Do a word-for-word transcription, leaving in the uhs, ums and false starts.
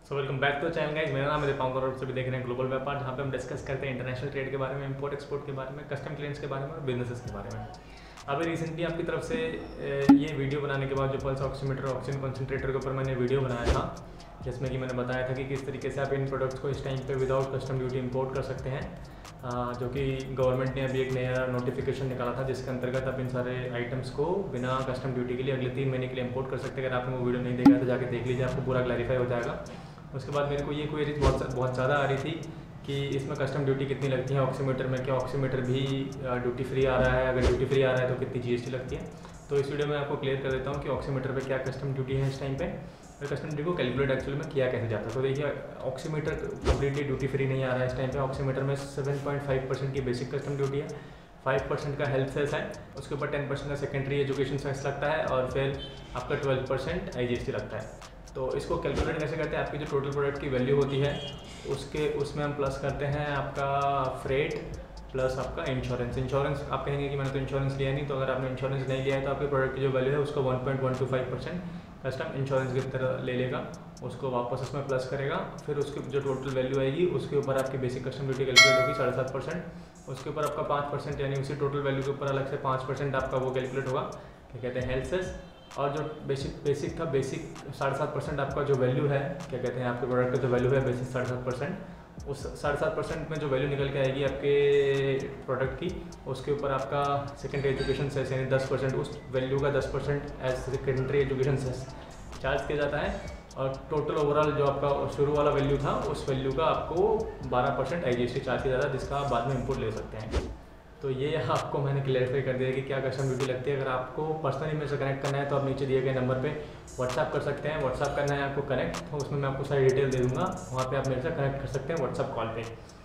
So welcome back to channel guys. मेरा नाम है दीपांकर और सभी देख रहे हैं ग्लोबल व्यापार, जहाँ पे हम डिस्कस करते हैं इंटरनेशनल ट्रेड के बारे में, इंपोर्ट एक्सपोर्ट के बारे में, कस्टम क्लियरेंस के बारे में और बिजनेसेस के बारे में। अभी रिसेंटली आपकी तरफ से ये वीडियो बनाने के बाद जो पल्स ऑक्सीमीटर ऑक्सीजन कॉन्सेंट्रेटर के ऊपर मैंने वीडियो बनाया था, जिसमें कि मैंने बताया था कि किस तरीके से आप इन प्रोडक्ट्स को इस टाइम पे विदाउट कस्टम ड्यूटी इंपोर्ट कर सकते हैं, जो कि गवर्नमेंट ने अभी एक नया नोटिफिकेशन निकाला था, जिसके अंतर्गत आप इन सारे आइटम्स को बिना कस्टम ड्यूटी के लिए अगले तीन महीने के लिए इंपोर्ट कर सकते हैं। अगर आपने वो वीडियो नहीं देखा तो जाके देख लीजिए, आपको पूरा क्लैरिफाई हो जाएगा। उसके बाद मेरे को ये क्वेरीज बहुत बहुत ज़्यादा आ रही थी कि इसमें कस्टम ड्यूटी कितनी लगती है ऑक्सीमीटर में, क्या ऑक्सीमीटर भी ड्यूटी फ्री आ रहा है, अगर ड्यूटी फ्री आ रहा है तो कितनी जीएसटी लगती है। तो इस वीडियो में आपको क्लियर कर देता हूँ कि ऑक्सीमीटर पे क्या कस्टम ड्यूटी है इस टाइम पे, और कस्टम ड्यूटी को कैलकुलेट एक्चुअली में किया कैसे जाता है। तो देखिए, ऑक्सीमीटर कम्प्लीटली ड्यूटी फ्री नहीं आ रहा है इस टाइम पे। ऑक्सीमीटर में सेवन पॉइंट फाइव परसेंट की बेसिक कस्टम ड्यूटी है, फाइव परसेंट का हेल्थ सेस है, उसके ऊपर टेन परसेंट का सेकेंडरी एजुकेशन सेस लगता है, और फिर आपका twelve percent I G S T लगता है। तो इसको कैलकुलेट कैसे करते हैं, आपकी जो टोटल प्रोडक्ट की वैल्यू होती है उसके उसमें हम प्लस करते हैं आपका फ्रेट प्लस आपका इंश्योरेंस। इंश्योरेंस आप कहेंगे कि मैंने तो इंश्योरेंस लिया नहीं, तो अगर आपने इंश्योरेंस नहीं लिया है तो आपके प्रोडक्ट की जो वैल्यू है उसको one point one two five percent custom insurance की तरह ले लेगा, उसको वापस उसमें प्लस करेगा, फिर उसकी जो टोटल वैल्यू आएगी उसके ऊपर आपकी बेसिक कस्टम ड्यूटी कैलकुलेट होगी साढ़े सात परसेंट, उसके ऊपर आपका पाँच परसेंट यानी उसी टोटल वैल्यू के ऊपर अलग से पाँच परसेंट आपका वो कैलकुलेट होगा, क्या कहते हैं, हेल्थ सेस। और जो बेसिक बेसिक था बेसिक साढ़े सात परसेंट आपका जो वैल्यू है, क्या कहते हैं, आपके प्रोडक्ट का जो वैल्यू है बेसिक साढ़े सात परसेंट, उस साढ़े सात परसेंट में जो वैल्यू निकल के आएगी आपके प्रोडक्ट की, उसके ऊपर आपका सेकेंडरी एजुकेशन सेस यानी दस परसेंट, उस वैल्यू का दस percent as secondary education cess charge किया जाता है, और टोटल ओवरऑल जो आपका शुरू वाला वैल्यू था उस वैल्यू का आपको बारह percent I G S T charge किया जाता है, जिसका आप बाद में इंपोर्ट ले सकते हैं। तो ये आपको मैंने क्लैरिफाई कर दिया कि क्या कस्टम ड्यूटी लगती है। अगर आपको पर्सनली मेरे से कनेक्ट करना है तो आप नीचे दिए गए नंबर पे व्हाट्सएप कर सकते हैं। व्हाट्सएप करना है आपको कनेक्ट, तो उसमें मैं आपको सारी डिटेल दे दूँगा, वहाँ पे आप मेरे से कनेक्ट कर सकते हैं व्हाट्सएप कॉल पे।